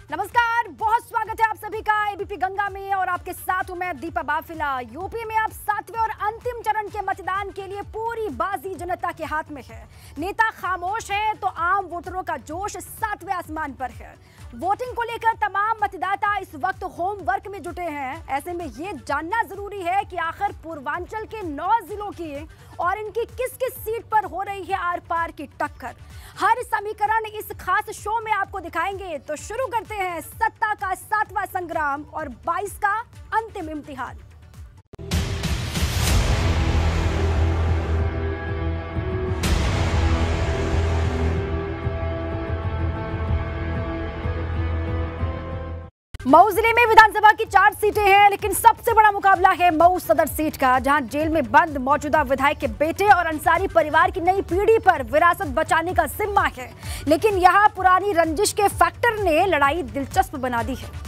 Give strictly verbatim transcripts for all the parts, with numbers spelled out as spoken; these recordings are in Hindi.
नमस्कार, बहुत स्वागत है आप सभी का एबीपी गंगा में और आपके साथ हूं मैं दीपा बाफिला। यूपी में अब सातवें और अंतिम चरण के मतदान के लिए पूरी बाजी जनता के हाथ में है। नेता खामोश हैं तो आम वोटरों का जोश सातवें आसमान पर है। वोटिंग को लेकर तमाम मतदाता इस वक्त होमवर्क में जुटे हैं। ऐसे में ये जानना जरूरी है कि आखिर पूर्वांचल के नौ जिलों की और इनकी किस किस सीट पर हो रही है आर पार की टक्कर। हर समीकरण इस खास शो में आपको दिखाएंगे। तो शुरू करते हैं सत्ता का सातवां संग्राम और बाईस का अंतिम इम्तिहान। मऊ जिले में विधानसभा की चार सीटें हैं, लेकिन सबसे बड़ा मुकाबला है मऊ सदर सीट का, जहां जेल में बंद मौजूदा विधायक के बेटे और अंसारी परिवार की नई पीढ़ी पर विरासत बचाने का जिम्मा है। लेकिन यहां पुरानी रंजिश के फैक्टर ने लड़ाई दिलचस्प बना दी है।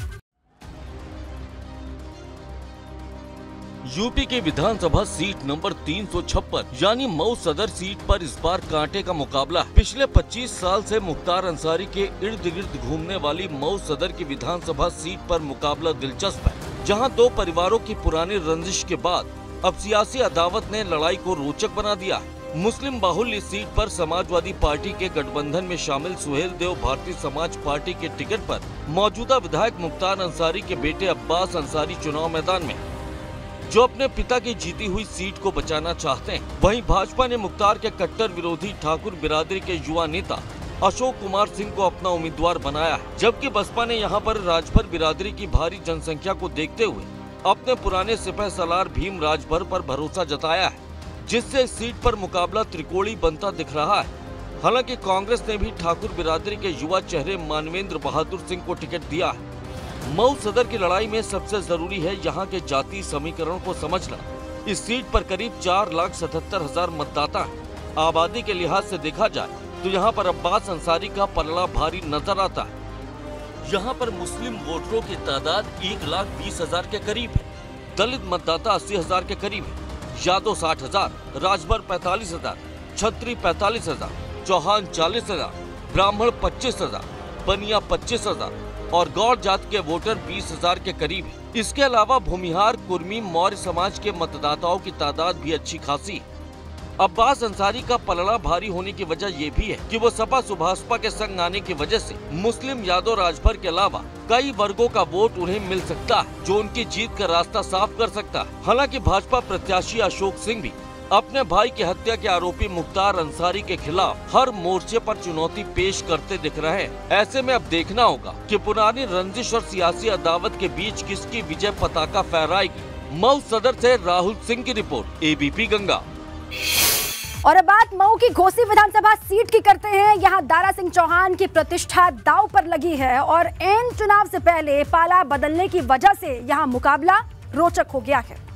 यूपी के विधानसभा सीट नंबर तीन सौ छप्पन यानी मऊ सदर सीट पर इस बार कांटे का मुकाबला है। पिछले पच्चीस साल से मुख्तार अंसारी के इर्द गिर्द घूमने वाली मऊ सदर की विधानसभा सीट पर मुकाबला दिलचस्प है, जहां दो परिवारों की पुरानी रंजिश के बाद अब सियासी अदावत ने लड़ाई को रोचक बना दिया है। मुस्लिम बाहुल्य इस सीट पर समाजवादी पार्टी के गठबंधन में शामिल सुहेल देव भारतीय समाज पार्टी के टिकट पर मौजूदा विधायक मुख्तार अंसारी के बेटे अब्बास अंसारी चुनाव मैदान में, जो अपने पिता की जीती हुई सीट को बचाना चाहते हैं। वहीं भाजपा ने मुख्तार के कट्टर विरोधी ठाकुर बिरादरी के युवा नेता अशोक कुमार सिंह को अपना उम्मीदवार बनाया है, जबकि बसपा ने यहां पर राजभर बिरादरी की भारी जनसंख्या को देखते हुए अपने पुराने सिपह सलार भीम राजभर पर भरोसा जताया है, जिससे इस सीट पर मुकाबला त्रिकोणी बनता दिख रहा है। हालांकि कांग्रेस ने भी ठाकुर बिरादरी के युवा चेहरे मानवेंद्र बहादुर सिंह को टिकट दिया है। मऊ सदर की लड़ाई में सबसे जरूरी है यहाँ के जाति समीकरण को समझना। इस सीट पर करीब चार लाख सतहत्तर हजार मतदाता हैं। आबादी के लिहाज से देखा जाए तो यहाँ पर अब्बास अंसारी का पलड़ा भारी नजर आता है। यहाँ पर मुस्लिम वोटरों की तादाद एक लाख बीस हजार के करीब है, दलित मतदाता अस्सी हजार के करीब है, यादव साठ हजार, राजभर पैतालीस हजार, छत्री पैतालीस हजार, चौहान चालीस हजार, ब्राह्मण पच्चीस हजार, बनिया पच्चीस हजार और गौड़ जाति के वोटर बीस हजार के करीब है। इसके अलावा भूमिहार, कुर्मी, मौर्य समाज के मतदाताओं की तादाद भी अच्छी खासी है। अब्बास अंसारी का पलड़ा भारी होने की वजह ये भी है कि वो सपा सुभाषपा के संग आने की वजह से मुस्लिम यादव राजभर के अलावा कई वर्गों का वोट उन्हें मिल सकता है, जो उनकी जीत का रास्ता साफ कर सकता है। हालांकि भाजपा प्रत्याशी अशोक सिंह भी अपने भाई की हत्या के आरोपी मुख्तार अंसारी के खिलाफ हर मोर्चे पर चुनौती पेश करते दिख रहे हैं। ऐसे में अब देखना होगा कि पुरानी रंजिश और सियासी अदावत के बीच किसकी विजय पताका फहराएगी। मऊ सदर से राहुल सिंह की रिपोर्ट, एबीपी गंगा। और अब बात मऊ की घोसी विधानसभा सीट की करते हैं। यहाँ दारा सिंह चौहान की प्रतिष्ठा दांव पर लगी है और एन चुनाव से पहले पाला बदलने की वजह से यहाँ मुकाबला रोचक हो गया है।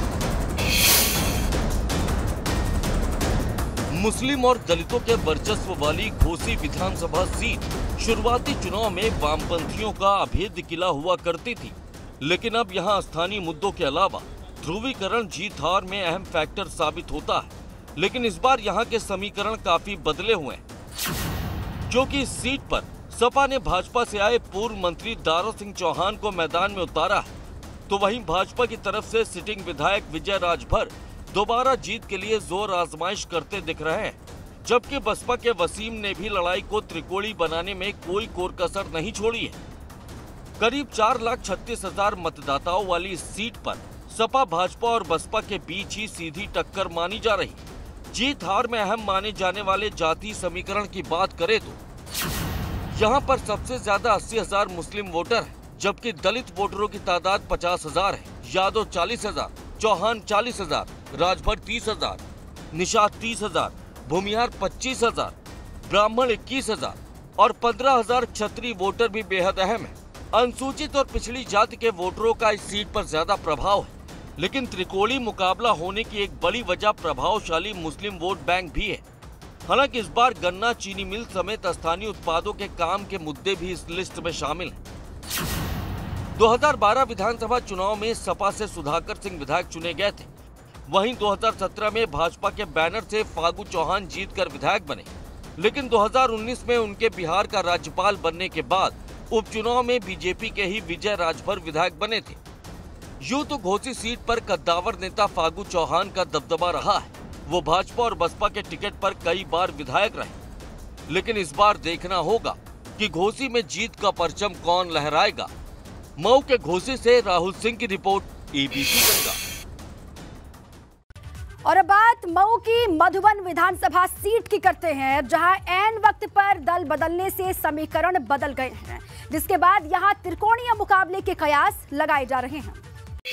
मुस्लिम और दलितों के वर्चस्व वाली घोसी विधानसभा सीट शुरुआती चुनाव में वामपंथियों का अभेद्य किला हुआ करती थी, लेकिन अब यहां स्थानीय मुद्दों के अलावा ध्रुवीकरण जीत हार में अहम फैक्टर साबित होता है। लेकिन इस बार यहां के समीकरण काफी बदले हुए हैं, क्योंकि इस सीट पर सपा ने भाजपा से आए पूर्व मंत्री दारा सिंह चौहान को मैदान में उतारा है, तो वहीं भाजपा की तरफ से सिटिंग विधायक विजय राजभर दोबारा जीत के लिए जोर आजमाइश करते दिख रहे हैं, जबकि बसपा के वसीम ने भी लड़ाई को त्रिकोणी बनाने में कोई कोर कसर नहीं छोड़ी है। करीब चार लाख छत्तीस हजार मतदाताओं वाली इस सीट पर सपा, भाजपा और बसपा के बीच ही सीधी टक्कर मानी जा रही। जीत हार में अहम माने जाने वाले जाति समीकरण की बात करें तो यहाँ पर सबसे ज्यादा अस्सी हजार मुस्लिम वोटर है, जबकि दलित वोटरों की तादाद पचास हजार है। यादव चालीस हजार, चौहान चालीस हजार, राजभर तीस हजार, निषाद तीस हजार, भूमिहार पच्चीस हजार, ब्राह्मण इक्कीस हजार और पंद्रह हजार क्षत्रिय वोटर भी बेहद अहम है। अनुसूचित और पिछड़ी जाति के वोटरों का इस सीट पर ज्यादा प्रभाव है, लेकिन त्रिकोणी मुकाबला होने की एक बड़ी वजह प्रभावशाली मुस्लिम वोट बैंक भी है। हालांकि इस बार गन्ना, चीनी मिल समेत स्थानीय उत्पादों के काम के मुद्दे भी इस लिस्ट में शामिल हैं। दो हज़ार बारह विधानसभा चुनाव में सपा से सुधाकर सिंह विधायक चुने गए थे। वहीं दो हज़ार सत्रह में भाजपा के बैनर से फागू चौहान जीतकर विधायक बने, लेकिन दो हज़ार उन्नीस में उनके बिहार का राज्यपाल बनने के बाद उपचुनाव में बीजेपी के ही विजय राजभर विधायक बने थे। यूं तो घोसी सीट पर कद्दावर नेता फागू चौहान का दबदबा रहा है। वो भाजपा और बसपा के टिकट पर कई बार विधायक रहे, लेकिन इस बार देखना होगा कि घोसी में जीत का परचम कौन लहराएगा। मऊ के घोसी से राहुल सिंह की रिपोर्ट, एबीपी गंगा। और अब बात मऊ की मधुबन विधानसभा सीट की करते हैं, जहां ऐन वक्त पर दल बदलने से समीकरण बदल गए हैं, जिसके बाद यहां त्रिकोणीय मुकाबले के कयास लगाए जा रहे हैं।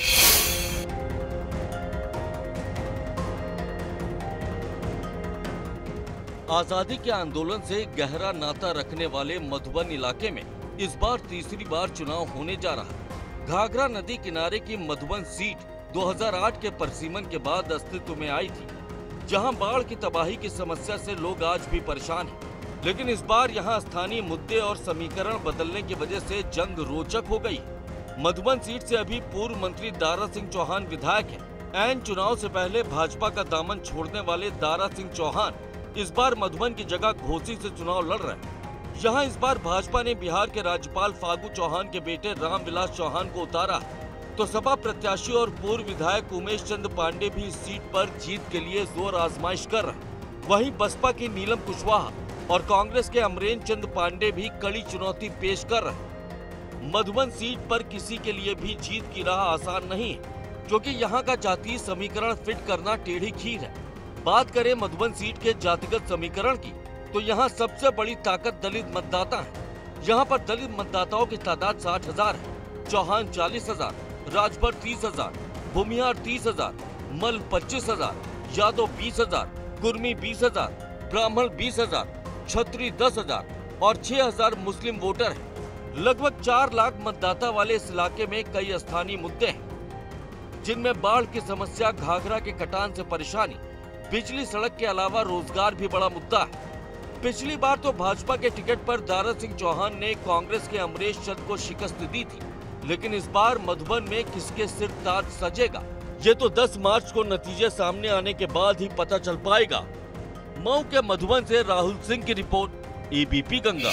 आजादी के आंदोलन से गहरा नाता रखने वाले मधुबन इलाके में इस बार तीसरी बार चुनाव होने जा रहा है। घाघरा नदी किनारे की मधुबन सीट दो हज़ार आठ के परिसीमन के बाद अस्तित्व में आई थी, जहां बाढ़ की तबाही की समस्या से लोग आज भी परेशान हैं। लेकिन इस बार यहां स्थानीय मुद्दे और समीकरण बदलने की वजह से जंग रोचक हो गई। मधुबन सीट से अभी पूर्व मंत्री दारा सिंह चौहान विधायक हैं। ऐन चुनाव से पहले भाजपा का दामन छोड़ने वाले दारा सिंह चौहान इस बार मधुबन की जगह घोसी से चुनाव लड़ रहे हैं। यहाँ इस बार भाजपा ने बिहार के राज्यपाल फागू चौहान के बेटे रामविलास चौहान को उतारा, तो सपा प्रत्याशी और पूर्व विधायक उमेश चंद पांडे भी इस सीट पर जीत के लिए जोर आजमाइश कर रहे हैं। वहीं बसपा की नीलम कुशवाहा और कांग्रेस के अमरेंद्र चंद पांडे भी कड़ी चुनौती पेश कर रहे हैं। मधुबन सीट पर किसी के लिए भी जीत की राह आसान नहीं है, क्योंकि यहाँ का जातीय समीकरण फिट करना टेढ़ी खीर है। बात करें मधुबन सीट के जातिगत समीकरण की, तो यहाँ सबसे बड़ी ताकत दलित मतदाता है। यहाँ पर दलित मतदाताओं की तादाद साठ हजार है। चौहान चालीस हजार, राजभर तीस हजार, भूमिहार तीस हजार, मल पच्चीस हजार, यादव बीस हजार, कुर्मी बीस हजार, ब्राह्मण बीस हजार, छत्री दस हजार और छह हजार मुस्लिम वोटर हैं। लगभग चार लाख मतदाता वाले इस इलाके में कई स्थानीय मुद्दे हैं, जिनमें बाढ़ की समस्या, घाघरा के कटान से परेशानी, बिजली सड़क के अलावा रोजगार भी बड़ा मुद्दा है। पिछली बार तो भाजपा के टिकट पर दारा सिंह चौहान ने कांग्रेस के अमरेश चंद को शिकस्त दी थी, लेकिन इस बार मधुबन में किसके सिर ताज सजेगा, ये तो दस मार्च को नतीजे सामने आने के बाद ही पता चल पाएगा। मऊ के मधुबन से राहुल सिंह की रिपोर्ट, एबीपी गंगा।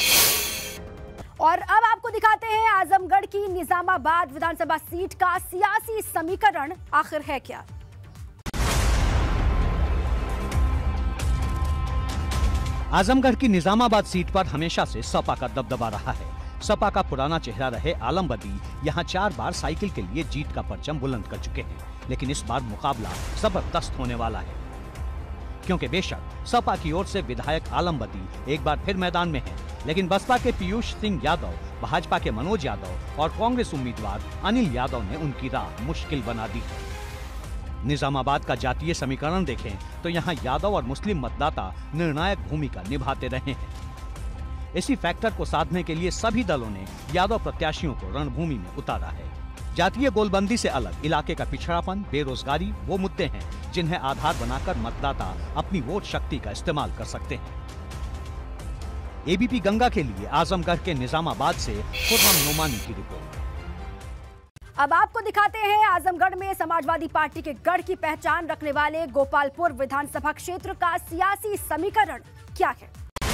और अब आपको दिखाते हैं आजमगढ़ की निजामाबाद विधानसभा सीट का सियासी समीकरण आखिर है क्या। आजमगढ़ की निजामाबाद सीट पर हमेशा से सपा का दबदबा रहा है। सपा का पुराना चेहरा रहे आलम बदी यहाँ चार बार साइकिल के लिए जीत का परचम बुलंद कर चुके हैं, लेकिन इस बार मुकाबला जबरदस्त होने वाला है, क्योंकि बेशक सपा की ओर से विधायक आलम बदी एक बार फिर मैदान में है, लेकिन बसपा के पीयूष सिंह यादव, भाजपा के मनोज यादव और कांग्रेस उम्मीदवार अनिल यादव ने उनकी राह मुश्किल बना दी है। निजामाबाद का जातीय समीकरण देखें तो यहाँ यादव और मुस्लिम मतदाता निर्णायक भूमिका निभाते रहे हैं। इसी फैक्टर को साधने के लिए सभी दलों ने यादव प्रत्याशियों को रणभूमि में उतारा है। जातीय गोलबंदी से अलग इलाके का पिछड़ापन, बेरोजगारी वो मुद्दे हैं जिन्हें आधार बनाकर मतदाता अपनी वोट शक्ति का इस्तेमाल कर सकते हैं। एबीपी गंगा के लिए आजमगढ़ के निजामाबाद से खुर्रम नोमानी की रिपोर्ट। अब आपको दिखाते हैं आजमगढ़ में समाजवादी पार्टी के गढ़ की पहचान रखने वाले गोपालपुर विधानसभा क्षेत्र का सियासी समीकरण क्या है।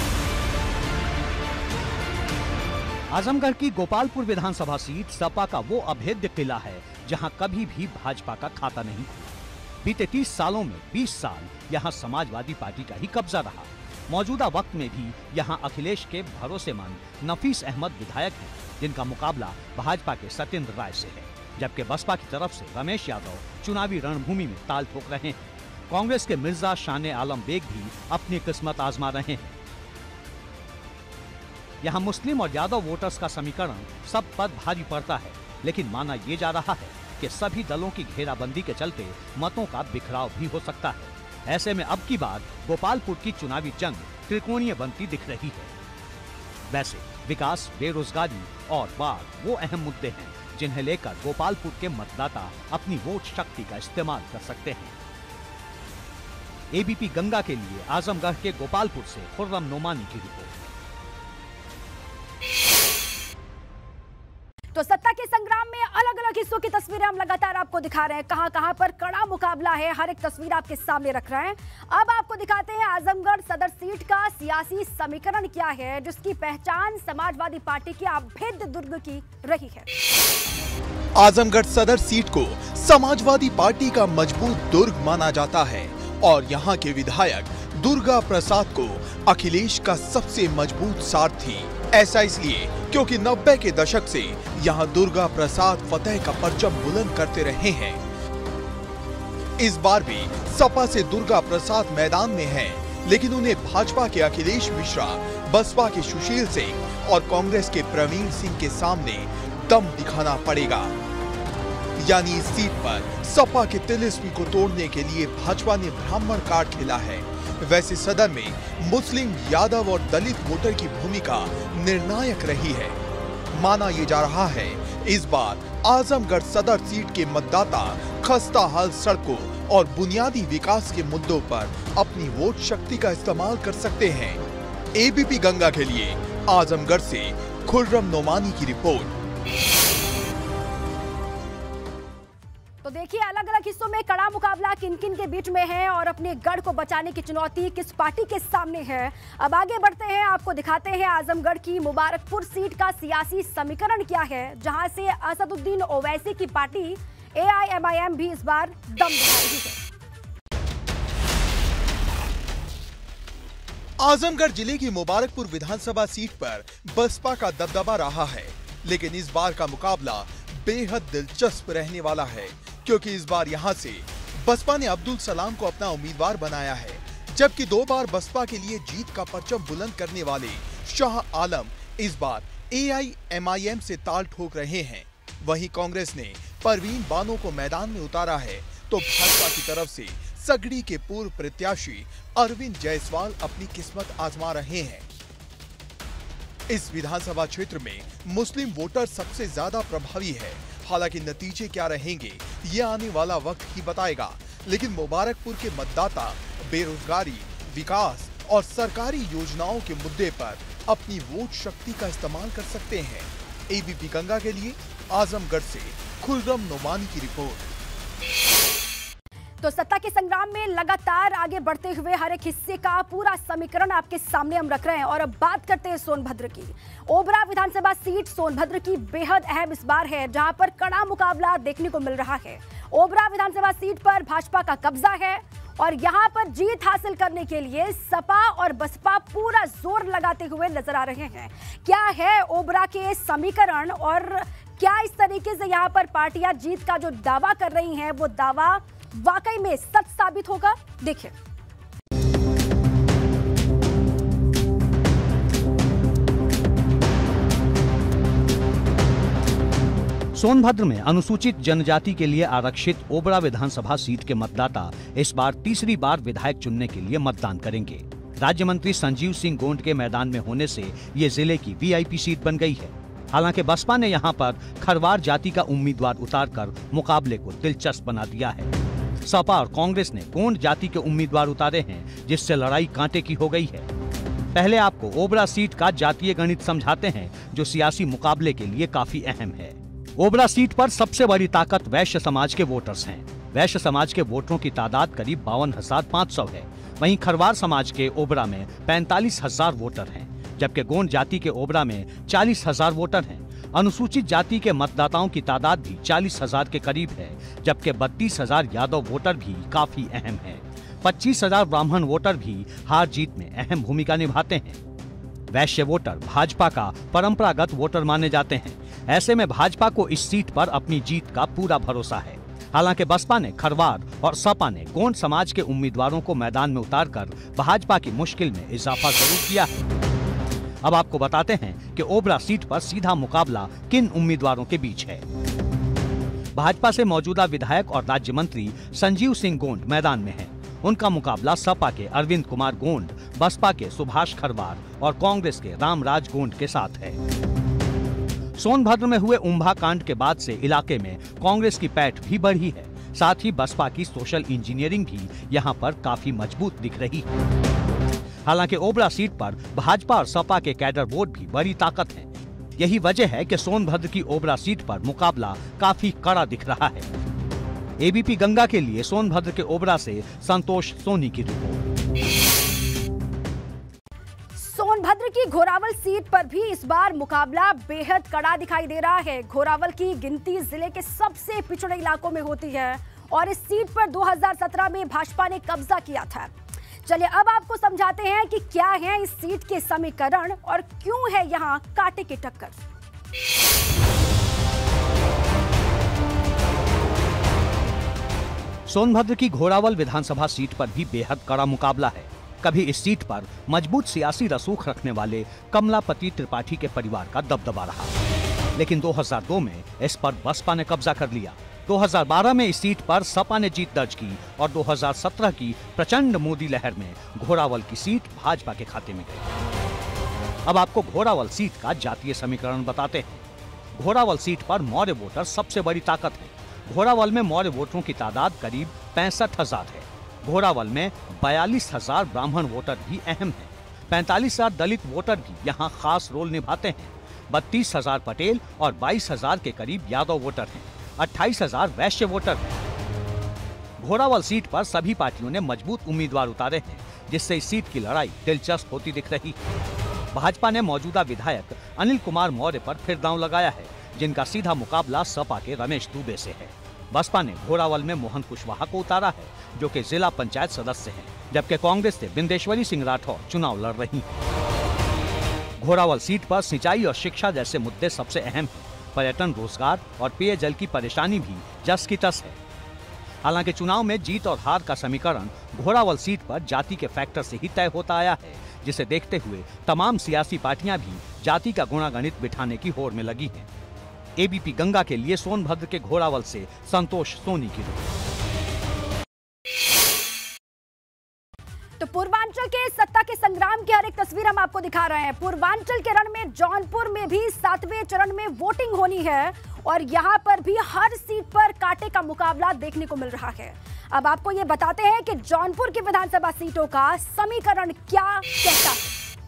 आजमगढ़ की गोपालपुर विधानसभा सीट सपा का वो अभेद्य किला है जहां कभी भी भाजपा का खाता नहीं खुला। बीते तीस सालों में बीस साल यहां समाजवादी पार्टी का ही कब्जा रहा। मौजूदा वक्त में भी यहां अखिलेश के भरोसेमंद नफीस अहमद विधायक हैं, जिनका मुकाबला भाजपा के सत्येंद्र राय से है, जबकि बसपा की तरफ से रमेश यादव चुनावी रणभूमि में ताल ठोक रहे हैं। कांग्रेस के मिर्जा शान आलम बेग भी अपनी किस्मत आजमा रहे हैं। यहाँ मुस्लिम और यादव वोटर्स का समीकरण सब पर भारी पड़ता है, लेकिन माना यह जा रहा है कि सभी दलों की घेराबंदी के चलते मतों का बिखराव भी हो सकता है। ऐसे में अब की बार गोपालपुर की चुनावी जंग त्रिकोणीय बनती दिख रही है। वैसे विकास, बेरोजगारी और बाढ़ वो अहम मुद्दे हैं जिन्हें लेकर गोपालपुर के मतदाता अपनी वोट शक्ति का इस्तेमाल कर सकते हैं। एबीपी गंगा के लिए आजमगढ़ के गोपालपुर से खुर्रम नोमानी की रिपोर्ट। तो सत्ता के संग्राम में अलग अलग अलग हिस्सों की तस्वीरें हम लगातार आपको दिखा रहे हैं। कहां कहां पर कड़ा मुकाबला है, हर एक तस्वीर आपके सामने रख रहे हैं। अब आपको दिखाते हैं आजमगढ़ सदर सीट का सियासी समीकरण क्या है, जिसकी पहचान समाजवादी पार्टी के अभेद्य दुर्ग की रही है। आजमगढ़ सदर सीट को समाजवादी पार्टी का मजबूत दुर्ग माना जाता है और यहाँ के विधायक दुर्गा प्रसाद को अखिलेश का सबसे मजबूत सारथी। ऐसा इसलिए क्योंकि नब्बे के दशक से यहाँ दुर्गा प्रसाद फतेह का परचम बुलंद करते रहे हैं। इस बार भी सपा से दुर्गा प्रसाद मैदान में हैं, लेकिन उन्हें भाजपा के अखिलेश मिश्रा, बसपा के सुशील सिंह और कांग्रेस के प्रवीण सिंह के सामने दम दिखाना पड़ेगा। यानी इस सीट पर सपा के तिलिस्मी को तोड़ने के लिए भाजपा ने ब्राह्मण कार्ड खेला है। वैसे सदन में मुस्लिम, यादव और दलित वोटर की भूमिका निर्णायक रही है। माना यह जा रहा है इस बार आजमगढ़ सदर सीट के मतदाता खस्ता हाल सड़कों और बुनियादी विकास के मुद्दों पर अपनी वोट शक्ति का इस्तेमाल कर सकते हैं। एबीपी गंगा के लिए आजमगढ़ से खुर्रम नोमानी की रिपोर्ट। तो देखिए, अलग अलग हिस्सों में कड़ा मुकाबला किन किन के बीच में है और अपने गढ़ को बचाने की चुनौती किस पार्टी के सामने है। अब आगे बढ़ते हैं, आपको दिखाते हैं आजमगढ़ की मुबारकपुर सीट का सियासी समीकरण क्या है, जहां से असदुद्दीन ओवैसी की पार्टी एआईएमआईएम भी इस बार दम दिखा रही है। आजमगढ़ जिले की मुबारकपुर विधानसभा सीट पर बसपा का दबदबा रहा है, लेकिन इस बार का मुकाबला बेहद दिलचस्प रहने वाला है, क्योंकि इस बार यहां से बसपा ने अब्दुल सलाम को अपना उम्मीदवार बनाया है, जबकि दो बार बसपा के लिए जीत का परचम बुलंद करने वाले शाह आलम इस बार एआईएमआईएम से ताल ठोक रहे हैं। वहीं कांग्रेस ने परवीन बानो को मैदान में उतारा है, तो भाजपा की तरफ से सगड़ी के पूर्व प्रत्याशी अरविंद जायसवाल अपनी किस्मत आजमा रहे हैं। इस विधानसभा क्षेत्र में मुस्लिम वोटर सबसे ज्यादा प्रभावी है। हालांकि नतीजे क्या रहेंगे ये आने वाला वक्त ही बताएगा, लेकिन मुबारकपुर के मतदाता बेरोजगारी, विकास और सरकारी योजनाओं के मुद्दे पर अपनी वोट शक्ति का इस्तेमाल कर सकते हैं। एबीपी गंगा के लिए आजमगढ़ से खुर्रम नोमानी की रिपोर्ट। तो सत्ता के संग्राम में लगातार आगे बढ़ते हुए हर एक हिस्से का पूरा समीकरण आपके सामने हम रख रहे हैं। और अब बात करते हैं सोनभद्र की। ओबरा विधानसभा सीट सोनभद्र की बेहद अहम इस बार है, जहां पर कड़ा मुकाबला देखने को मिल रहा है। ओबरा विधानसभा सीट पर भाजपा का कब्जा है और यहां पर जीत हासिल करने के लिए सपा और बसपा पूरा जोर लगाते हुए नजर आ रहे हैं। क्या है ओबरा के समीकरण और क्या इस तरीके से यहां पर पार्टियां जीत का जो दावा कर रही हैं वो दावा वाकई में सच साबित होगा? देखिए। सोनभद्र में अनुसूचित जनजाति के लिए आरक्षित ओबरा विधानसभा सीट के मतदाता इस बार तीसरी बार विधायक चुनने के लिए मतदान करेंगे। राज्य मंत्री संजीव सिंह गोंड के मैदान में होने से ये जिले की वीआईपी सीट बन गई है। हालांकि बसपा ने यहां पर खरवार जाति का उम्मीदवार उतारकर मुकाबले को दिलचस्प बना दिया है। सपा और कांग्रेस ने गोंड जाति के उम्मीदवार उतारे हैं, जिससे लड़ाई कांटे की हो गई है। पहले आपको ओबरा सीट का जातीय गणित समझाते हैं, जो सियासी मुकाबले के लिए काफी अहम है। ओबरा सीट पर सबसे बड़ी ताकत वैश्य समाज के वोटर्स हैं। वैश्य समाज के वोटरों की तादाद करीब बावन हजार पाँच सौ है। वहीं खरवार समाज के ओबरा में पैंतालीस हजार वोटर हैं, जबकि गोंड जाति के ओबरा में चालीस हजार वोटर हैं। अनुसूचित जाति के मतदाताओं की तादाद भी चालीस हजार के करीब है, जबकि बत्तीस हजार यादव वोटर भी काफी अहम है। पच्चीस हजार ब्राह्मण वोटर भी हार जीत में अहम भूमिका निभाते हैं। वैश्य वोटर भाजपा का परंपरागत वोटर माने जाते हैं। ऐसे में भाजपा को इस सीट पर अपनी जीत का पूरा भरोसा है। हालांकि बसपा ने खरवार और सपा ने गोंड समाज के उम्मीदवारों को मैदान में उतारकर भाजपा की मुश्किल में इजाफा जरूर किया है। अब आपको बताते हैं कि ओबरा सीट पर सीधा मुकाबला किन उम्मीदवारों के बीच है। भाजपा से मौजूदा विधायक और राज्य मंत्री संजीव सिंह गोंड मैदान में हैं। उनका मुकाबला सपा के अरविंद कुमार गोंड, बसपा के सुभाष खरवार और कांग्रेस के रामराज गोंड के साथ है। सोनभद्र में हुए उम्भा कांड के बाद से इलाके में कांग्रेस की पैठ भी बढ़ी है। साथ ही बसपा की सोशल इंजीनियरिंग भी यहां पर काफी मजबूत दिख रही है। हालांकि ओबरा सीट पर भाजपा और सपा के कैडर वोट भी बड़ी ताकत है। यही वजह है कि सोनभद्र की ओबरा सीट पर मुकाबला काफी कड़ा दिख रहा है। एबीपी गंगा के लिए सोनभद्र के ओबरा से संतोष सोनी की रिपोर्ट। सोनभद्र की घोरावल सीट पर भी इस बार मुकाबला बेहद कड़ा दिखाई दे रहा है। घोरावल की गिनती जिले के सबसे पिछड़े इलाकों में होती है और इस सीट पर दो हज़ार सत्रह में भाजपा ने कब्जा किया था। चलिए अब आपको समझाते हैं कि क्या है इस सीट के समीकरण और क्यों है यहाँ कांटे की टक्कर। सोनभद्र की घोरावल विधानसभा सीट पर भी बेहद कड़ा मुकाबला है। कभी इस सीट पर मजबूत सियासी रसूख रखने वाले कमलापति त्रिपाठी के परिवार का दबदबा रहा, लेकिन दो हज़ार दो में इस पर बसपा ने कब्जा कर लिया। दो हज़ार बारह में इस सीट पर सपा ने जीत दर्ज की और दो हज़ार सत्रह की प्रचंड मोदी लहर में घोरावल की सीट भाजपा के खाते में गई। अब आपको घोरावल सीट का जातीय समीकरण बताते हैं। घोरावल सीट पर मौर्य वोटर सबसे बड़ी ताकत है। घोरावल में मौर्य वोटरों की तादाद करीब पैंसठ हजार है। घोरावल में बयालीस हजार ब्राह्मण वोटर भी अहम हैं। पैंतालीस हजार दलित वोटर भी यहाँ खास रोल निभाते हैं। बत्तीस हजार पटेल और बाईस हजार के करीब यादव वोटर हैं। अट्ठाईस हजार वैश्य वोटर हैं। घोरावल सीट पर सभी पार्टियों ने मजबूत उम्मीदवार उतारे हैं, जिससे इस सीट की लड़ाई दिलचस्प होती दिख रही है। भाजपा ने मौजूदा विधायक अनिल कुमार मौर्य पर फिर दांव लगाया है, जिनका सीधा मुकाबला सपा के रमेश दुबे से है। बसपा ने घोरावल में मोहन कुशवाहा को उतारा है, जो कि जिला पंचायत सदस्य हैं, जबकि कांग्रेस से बिंदेश्वरी सिंह राठौर चुनाव लड़ रही हैं। घोरावल सीट पर सिंचाई और शिक्षा जैसे मुद्दे सबसे अहम हैं। पर्यटन, रोजगार और पेयजल की परेशानी भी जस की तस है। हालांकि चुनाव में जीत और हार का समीकरण घोरावल सीट पर जाति के फैक्टर से ही तय होता आया है, जिसे देखते हुए तमाम सियासी पार्टियां भी जाति का गुणागणित बिठाने की होड़ में लगी हैं। एबीपी गंगा के लिए सोनभद्र के घोरावल से संतोष सोनी की रिपोर्ट। तो पूर्वांचल के सत्ता के संग्राम की हर एक तस्वीर हम आपको दिखा रहे हैं। पूर्वांचल के रण में जौनपुर में भी सातवें चरण में वोटिंग होनी है और यहाँ पर भी हर सीट पर कांटे का मुकाबला देखने को मिल रहा है। अब आपको ये बताते हैं कि जौनपुर की विधानसभा सीटों का समीकरण क्या कहता है।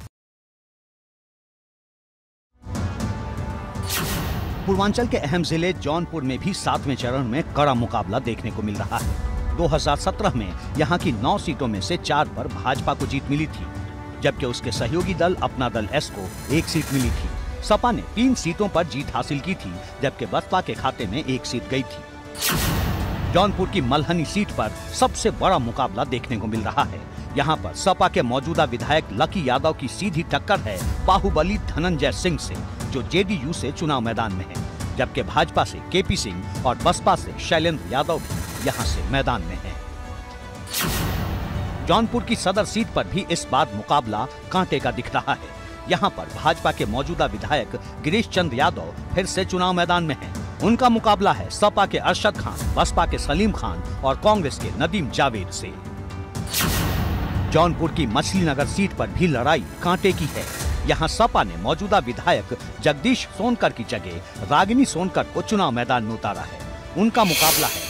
पूर्वांचल के अहम जिले जौनपुर में भी सातवें चरण में कड़ा मुकाबला देखने को मिल रहा है। दो हज़ार सत्रह में यहाँ की नौ सीटों में से चार पर भाजपा को जीत मिली थी, जबकि उसके सहयोगी दल अपना दल एस को एक सीट मिली थी। सपा ने तीन सीटों पर जीत हासिल की थी, जबकि बसपा के खाते में एक सीट गई थी। जौनपुर की मलहनी सीट पर सबसे बड़ा मुकाबला देखने को मिल रहा है। यहाँ पर सपा के मौजूदा विधायक लकी यादव की सीधी टक्कर है बाहुबली धनंजय सिंह से, जो जेडीयू से चुनाव मैदान में है, जबकि भाजपा से केपी सिंह और बसपा से शैलेंद्र यादव भी यहाँ से मैदान में है। जौनपुर की सदर सीट पर भी इस बार मुकाबला कांटे का दिख रहा है। यहाँ पर भाजपा के मौजूदा विधायक गिरीश चंद्र यादव फिर से चुनाव मैदान में हैं। उनका मुकाबला है सपा के अरशद खान, बसपा के सलीम खान और कांग्रेस के नदीम जावेद से। जौनपुर की मछली नगर सीट पर भी लड़ाई कांटे की है। यहाँ सपा ने मौजूदा विधायक जगदीश सोनकर की जगह रागिनी सोनकर को चुनाव मैदान में उतारा है। उनका मुकाबला है